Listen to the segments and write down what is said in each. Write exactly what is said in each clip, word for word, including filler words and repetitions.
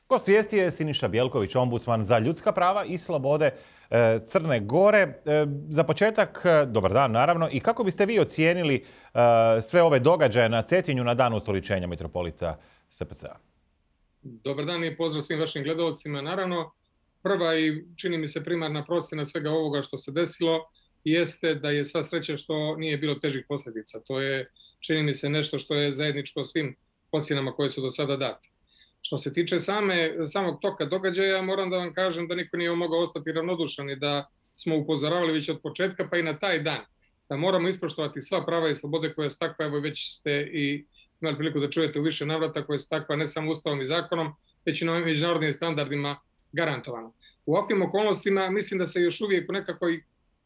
Gost vijesti je Siniša Bjelković, ombudsman za ljudska prava i slobode Crne Gore. Za početak, dobar dan naravno. I kako biste vi ocijenili sve ove događaje na Cetinju na dan ustoličenja mitropolita S P C A? Dobar dan i pozdrav svim vašim gledalcima. Naravno, prva i čini mi se primarna procjena svega ovoga što se desilo jeste da je sva sreća što nije bilo težih posljedica. To je, čini mi se, nešto što je zajedničko svim ocjenama koje su do sada date. Što se tiče same, samog toka događaja, moram da vam kažem da niko nije mogao ostati ravnodušan i da smo upozoravali već od početka, pa i na taj dan, da moramo ispoštovati sva prava i slobode koje su takva, evo već ste i imali priliku da čujete u više navrata, koje su takva ne samo ustavom i zakonom, već i na međunarodnim standardima garantovano. U ovakvim okolnostima mislim da se još uvijek u nekakvoj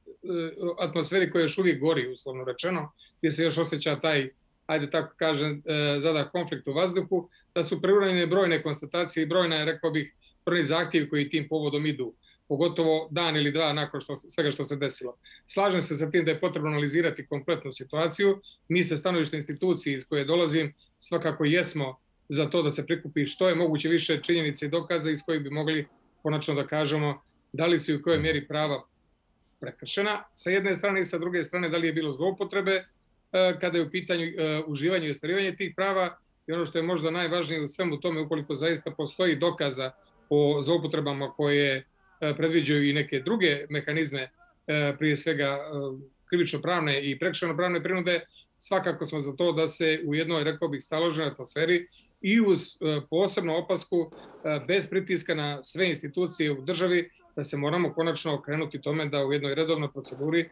atmosferi koja još uvijek gori, uslovno rečeno, gdje se još osjeća taj, ajde tako kažem, zada konflikt u vazduhu, da su preuranjene brojne konstatacije i brojne, rekao bih, brojni zahtjevi koji tim povodom idu, pogotovo dan ili dva nakon što, svega što se desilo. Slažem se sa tim da je potrebno analizirati kompletnu situaciju. Mi se stanovište institucije iz koje dolazim svakako jesmo za to da se prikupi što je moguće više činjenica i dokaza iz kojih bi mogli konačno da kažemo da li su i u kojoj mjeri prava prekršena. Sa jedne strane i sa druge strane da li je bilo zloupotrebe kada je u pitanju uživanje i ostvarivanje tih prava i ono što je možda najvažnije u svemu tome, ukoliko zaista postoji dokaza o zloupotrebama koje predviđaju i neke druge mehanizme, prije svega krivično-pravne i prekršajno-pravne prinude, svakako smo za to da se u jednoj, rekao bih, staloženoj atmosferi i uz posebnu opasku, bez pritiska na sve institucije u državi, da se moramo konačno okrenuti tome da u jednoj redovnoj proceduri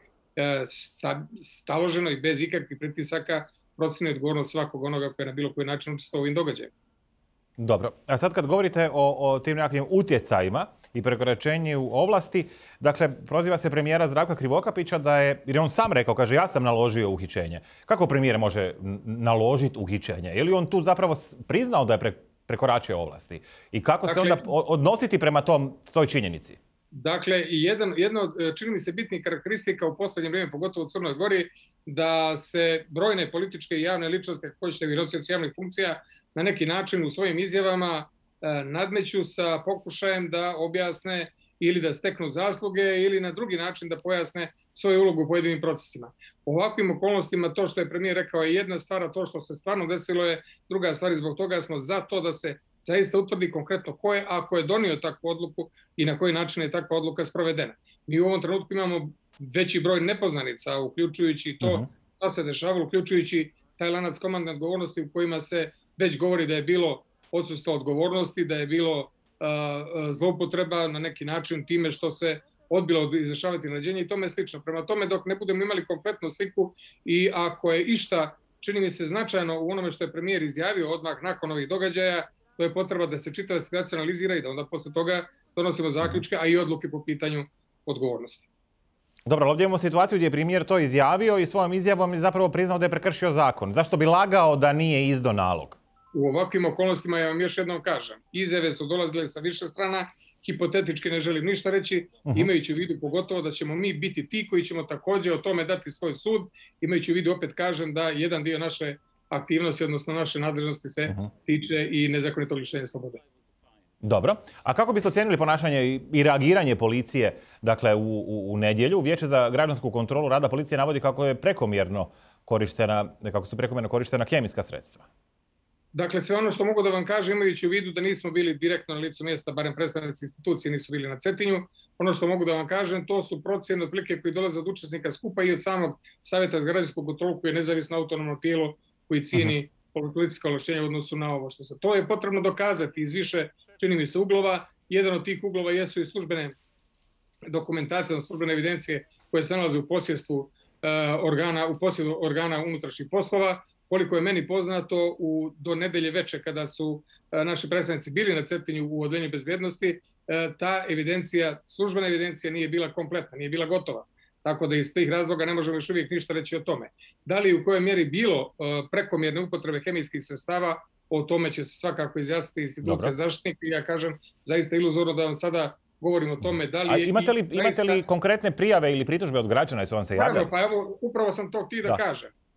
staloženo i bez ikakvih pritisaka procjeni odgovornost svakog onoga koji je na bilo koji način učestvovao u ovim događajima. Dobro. A sad kad govorite o, o tim nekakvim utjecajima i prekoračenju ovlasti, dakle, proziva se premijera Zdravka Krivokapića da je, jer je on sam rekao, kaže, ja sam naložio uhićenje. Kako premijer može naložiti uhićenje? Je li on tu zapravo priznao da je pre, prekoračio ovlasti? I kako dakle, se onda odnositi prema tom, toj činjenici? Dakle, jedan, jedno od, čini mi se, bitnih karakteristika u posljednje vrijeme, pogotovo u Crnoj Gori, da se brojne političke i javne ličnosti, ako hoćete i nosioci javnih funkcija, na neki način u svojim izjavama nadmeću sa pokušajem da objasne ili da steknu zasluge ili na drugi način da pojasne svoju ulogu u pojedinim procesima. U ovakvim okolnostima to što je premijer rekao je jedna stvar, a to što se stvarno desilo je druga stvar i zbog toga smo za to da se zaista utvrdi konkretno ko je, ako je donio takvu odluku i na koji način je takva odluka sprovedena. Mi u ovom trenutku imamo veći broj nepoznanica, uključujući to što se dešavalo, uključujući taj lanac komandne odgovornosti u kojima se već govori da je bilo odsustvo odgovornosti, da je bilo uh, zloupotreba na neki način time što se odbilo izvršavati naređenje i tome slično. Prema tome, dok ne budemo imali kompletnu sliku i ako je išta, čini mi se, značajno u onome što je premijer izjavio odmah nakon ovih događaja, to je potreba da se čitava situacija analizira i da onda posle toga donosimo zaključke, a i odluke po pitanju odgovornosti. Dobro, ovdje imamo situaciju gdje je premijer to izjavio i svojom izjavom je zapravo priznao da je prekršio zakon. Zašto bi lagao da nije izdao nalog? U ovakvim okolnostima, ja vam još jednom kažem, izjave su dolazile sa više strana, hipotetički ne želim ništa reći, uh-huh. imajući u vidu pogotovo da ćemo mi biti ti koji ćemo također o tome dati svoj sud, imajući u vidu, opet kažem, da jedan dio naše aktivnosti, odnosno naše nadležnosti se uh-huh. tiče i nezakonitog lišenja slobode. Dobro. A kako biste ocijenili ponašanje i reagiranje policije, dakle, u, u, u nedjelju? Vijeće za građansku kontrolu rada policije navodi kako je prekomjerno korištena, kako su prekomjerno korištena kemijska sredstva. Dakle, sve ono što mogu da vam kažem, imajući u vidu da nismo bili direktno na licu mjesta, barem predstavnici institucije nisu bili na Cetinju, ono što mogu da vam kažem, to su procjene otprilike koji dolaze od učesnika skupa i od samog Savjeta za građansku kontrolu koji je nezavisno autonomno tijelo koji cijeni uh-huh. policijska ovlašćenja u odnosu na ovo što se. To je potrebno dokazati iz više, čini mi se, uglova. Jedan od tih uglova jesu i službene dokumentacije, službene evidencije koje se nalaze u posjedstvu uh, organa, u posjedu organa unutrašnjih poslova. Koliko je meni poznato, u, do nedelje veče kada su uh, naši predstavnici bili na Cetinju u odeljenju bezbjednosti, uh, ta evidencija, službena evidencija nije bila kompletna, nije bila gotova. Tako da iz tih razloga ne možemo još uvijek ništa reći o tome. Da li u kojoj mjeri bilo uh, prekomjerne upotrebe hemijskih sredstava, o tome će se svakako izjasniti institucija zaštitnika i ja kažem zaista iluzorno da vam sada govorim o tome da li je... A imate li, imate li konkretne prijave ili pritužbe od građana i su vam se javljali? Pa evo, upravo sam to htio da, da kažem.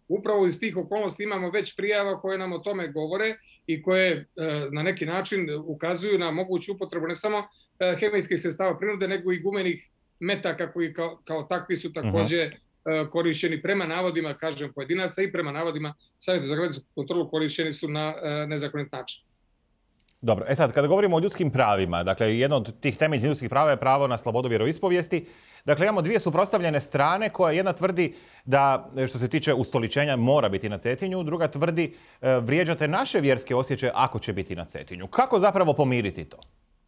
upravo iz tih okolnosti imamo već prijava koje nam o tome govore i koje na neki način ukazuju na moguću upotrebu ne samo hemijskih sredstava prinude, nego i gumenih metaka koji kao, kao takvi su također uh-huh. korišćeni prema navodima, kažem, pojedinaca i prema navodima Savjeta za građansku kontrolu korišćeni su na uh, nezakonit način. Dobro, e sad, kada govorimo o ljudskim pravima, dakle, jedno od tih temeljnih ljudskih prava je pravo na slobodu vjeroispovijesti. Dakle, imamo dvije suprotstavljene strane koja jedna tvrdi da, što se tiče ustoličenja, mora biti na Cetinju, druga tvrdi e, vrijeđate naše vjerske osjećaje ako će biti na Cetinju. Kako zapravo pomiriti to?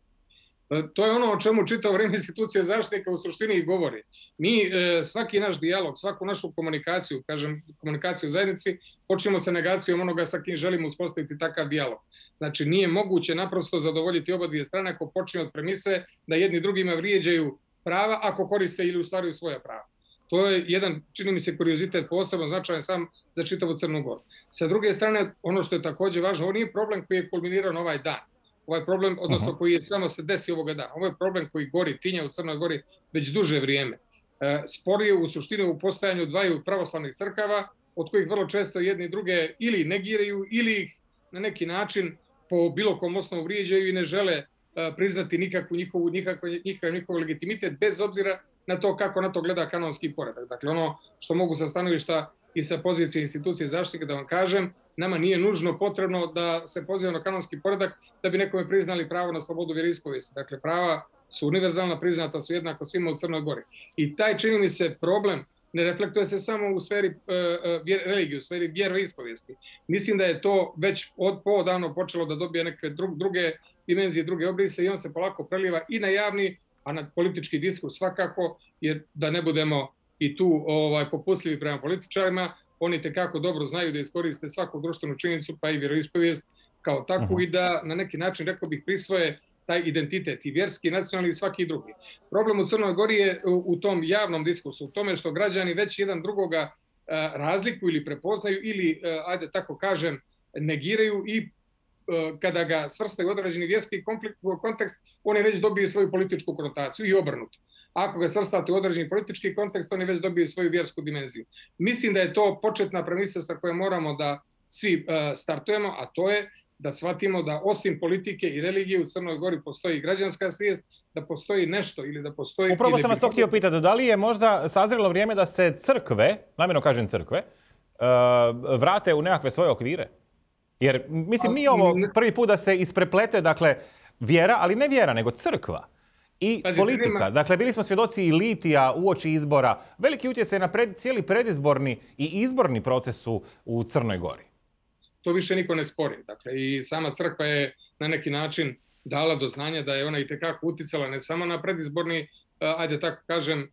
To je ono o čemu čitavo vrijeme institucija zaštitnika u suštini i govori. Mi e, svaki naš dijalog, svaku našu komunikaciju, kažem komunikaciju u zajednici, počnemo sa negacijom onoga sa kim želimo uspostaviti takav dijalog. Znači nije moguće naprosto zadovoljiti oba dvije strane ako počne od premise da jedni drugima vrijeđaju prava ako koriste ili ostvaruju svoja prava. To je jedan, čini mi se, kuriozitet posebno značajan sam za čitavu Crnu Goru. Sa druge strane, ono što je također važno, ovo nije problem koji je kulminirao na ovaj dan. Ovaj problem, odnosno koji je samo se desi ovoga dana. Ovo je problem koji gori, tinja u Crnoj Gori već duže vrijeme. E, spor je u suštini u postojanju dvaju pravoslavnih crkava, od kojih vrlo često jedni druge ili negiraju ili ih na neki način po bilo kom osnovu vrijeđaju i ne žele e, priznati nikakvu njihovu, nikakvu, nikakav njihov legitimitet bez obzira na to kako na to gleda kanonski poredak. Dakle, ono što mogu sa stanovišta i sa pozicije institucije zaštitnika da vam kažem, nama nije nužno potrebno da se poziva na kanonski poredak da bi nekome priznali pravo na slobodu vjeroispovijesti. Dakle, prava su univerzalna, priznata su jednako svima u Crnoj Gori. I taj, čini mi se, problem ne reflektuje se samo u sferi uh, vjer, religije, u sferi vjeroispovijesti. Mislim da je to već od poodavno počelo da dobije neke dru, druge dimenzije, druge obrise i on se polako preliva i na javni, a na politički diskurs svakako, jer da ne budemo i tu ovaj, popustljivi prema političarima, oni tekako dobro znaju da iskoriste svaku društvenu činjenicu, pa i vjeroispovijest kao takvu uh-huh. i da na neki način, rekao bih, prisvoje taj identitet i vjerski, i nacionalni i svaki drugi. Problem u Crnoj Gori je u, u tom javnom diskursu, u tome što građani već jedan drugoga uh, razlikuju ili prepoznaju ili, uh, ajde tako kažem, negiraju i uh, kada ga svrstaju u određeni vjerski konflikt, kontekst, on je već dobije svoju političku konotaciju i obrnuto. Ako ga svrstate u određeni politički kontekst, on je već dobije svoju vjersku dimenziju. Mislim da je to početna premisa sa kojom moramo da svi uh, startujemo, a to je da shvatimo da osim politike i religije u Crnoj Gori postoji građanska svijest, da postoji nešto ili da postoji... Upravo sam vas to htio pitati, da li je možda sazrelo vrijeme da se crkve, namjerno kažem crkve, uh, vrate u nekakve svoje okvire? Jer, mislim, nije ovo prvi put da se ispreplete, dakle, vjera, ali ne vjera, nego crkva. I Pazi, politika. Nema... Dakle, bili smo svjedoci i litija uoči izbora. Veliki utjecaj na pred, cijeli predizborni i izborni proces u, u Crnoj Gori. To više niko ne spori. Dakle, i sama crkva je na neki način dala do znanja da je ona itekako uticala ne samo na predizborni, ajde tako kažem,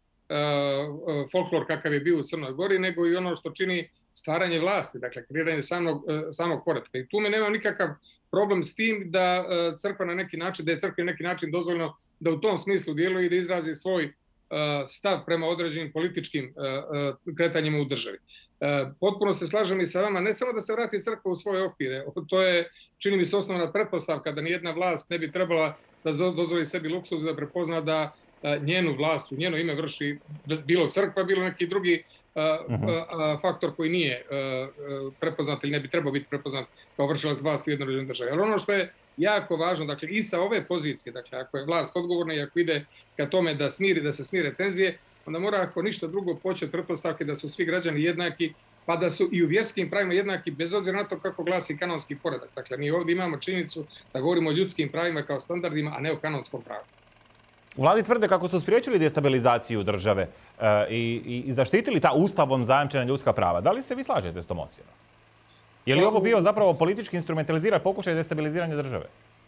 folklor kakav je bio u Crnoj Gori, nego i ono što čini stvaranje vlasti, dakle, kreiranje samog, samog poretka. I tu me nemam nikakav problem s tim da crkva na neki način, da je crkva na neki način dozvoljeno da u tom smislu djeluje i da izrazi svoj stav prema određenim političkim kretanjima u državi. Potpuno se slažem i sa vama, ne samo da se vrati crkva u svoje okvire, to je, čini mi se, osnovna pretpostavka da nijedna vlast ne bi trebala da dozvoli sebi luksuz da prepozna da njenu vlast, u njeno ime vrši bilo crkva, bilo neki drugi uh-huh. faktor koji nije prepoznat ili ne bi trebao biti prepoznat kao vršilac vlasti u jednoj određenoj državi. Ali ono što je jako važno, dakle, i sa ove pozicije, dakle, ako je vlast odgovorna i ako ide ka tome da smiri, da se smire tenzije, onda mora, ako ništa drugo, početi pretpostavke da su svi građani jednaki, pa da su i u vjerskim pravima jednaki, bez obzira na to kako glasi kanonski poredak. Dakle, mi ovdje imamo činjenicu da govorimo o ljudskim pravima kao standardima, a ne o kanonskom pravu. U vladi tvrde kako su spriječili destabilizaciju države uh, i, i zaštitili ta ustavom zajamčena ljudska prava. Da li se vi slažete s tom ocjenom? Je li ovo bio zapravo politički instrumentaliziran pokušaj destabiliziranja države?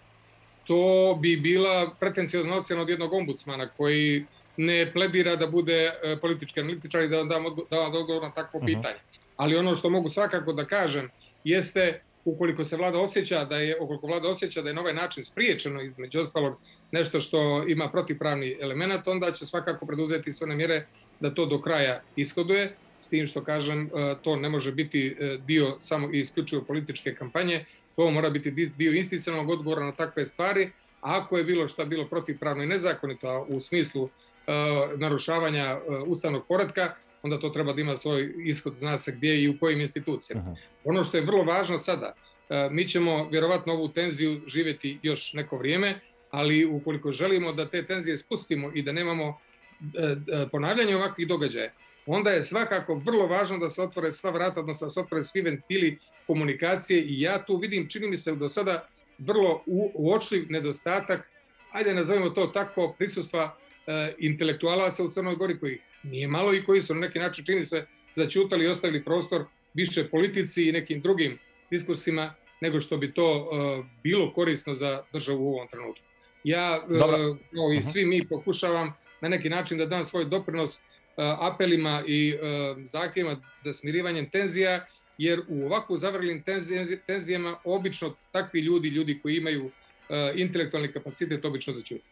To bi bila pretenciozna ocjena od jednog ombudsmana koji ne pledira da bude politički analitičar i da da vam odgovor na takvo pitanje. Uh-huh. Ali ono što mogu svakako da kažem jeste, ukoliko se vlada osjeća da je, ukoliko vlada osjeća da je na ovaj način spriječeno između ostalog nešto što ima protivpravni element, onda će svakako preduzeti sve mjere da to do kraja ishoduje, s tim što kažem to ne može biti dio samo i isključivo političke kampanje, to mora biti dio institucionalnog odgovora na takve stvari, a ako je bilo šta bilo protivpravno i nezakonito u smislu narušavanja ustavnog poretka, onda to treba da ima svoj ishod, zna se gdje i u kojim institucijama. Uh-huh. Ono što je vrlo važno sada, mi ćemo vjerovatno ovu tenziju živjeti još neko vrijeme, ali ukoliko želimo da te tenzije spustimo i da nemamo ponavljanje ovakvih događaja, onda je svakako vrlo važno da se otvore sva vrata, odnosno da se otvore svi ventili komunikacije i ja tu vidim, čini mi se do sada vrlo uočljiv nedostatak, ajde nazovimo to tako, prisustva e, intelektualaca u Crnoj Gori koji nije malo i koji su na neki način, čini se, začutali i ostavili prostor više politici i nekim drugim diskursima nego što bi to e, bilo korisno za državu u ovom trenutku. Ja, kao i svi mi, pokušavam na neki način da dam svoj doprinos apelima i zahtjevima za smirivanjem tenzija, jer u ovako zavrlim tenzijama obično takvi ljudi, ljudi koji imaju intelektualni kapacitet, obično začuti.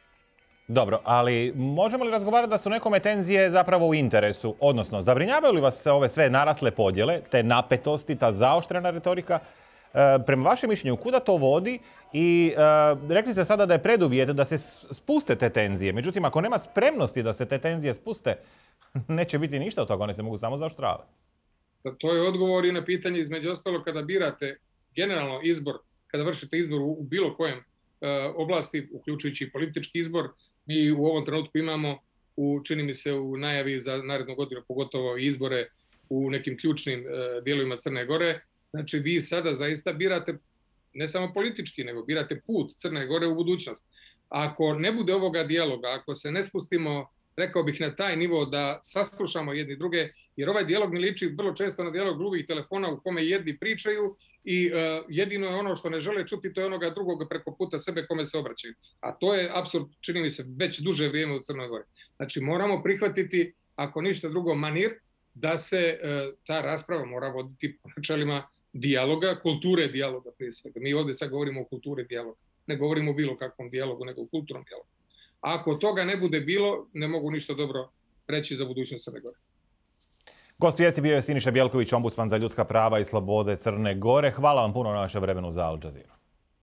Dobro, ali možemo li razgovarati da su nekome tenzije zapravo u interesu? Odnosno, zabrinjavaju li vas ove sve narasle podjele, te napetosti, ta zaoštrena retorika? Prema vašem mišljenju, kuda to vodi? I uh, rekli ste sada da je preduvjet da se spuste te tenzije. Međutim, ako nema spremnosti da se te tenzije spuste, neće biti ništa od toga, one se mogu samo zaoštravati. To je odgovor i na pitanje, između ostalo, kada birate generalno izbor, kada vršite izbor u, u bilo kojem uh, oblasti, uključujući i politički izbor, mi u ovom trenutku imamo, u, čini mi se, u najavi za narednu godinu, pogotovo izbore u nekim ključnim uh, dijelovima Crne Gore. Znači, vi sada zaista birate ne samo politički, nego birate put Crne Gore u budućnost. Ako ne bude ovoga dijaloga, ako se ne spustimo, rekao bih, na taj nivo da saslušamo jedni druge, jer ovaj dijalog ne liči vrlo često na dijalog gluvih telefona u kome jedni pričaju i uh, jedino je ono što ne žele čuti, to je onoga drugoga preko puta sebe kome se obraćaju. A to je apsurd, čini mi se, već duže vrijeme u Crnoj Gori. Znači, moramo prihvatiti, ako ništa drugo, manir, da se uh, ta rasprava mora voditi po načelima dijaloga, kulture dijaloga prije svega. Mi ovdje sad govorimo o kulturi dijaloga. Ne govorimo o bilo kakvom dijalogu, nego o kulturnom dijalogu. A ako toga ne bude bilo, ne mogu ništa dobro reći za budućnost Crne Gore. Gost vijesti bio je Siniša Bjelković, ombudsman za ljudska prava i slobode Crne Gore. Hvala vam puno na vašem vremenu za Al Jazeera.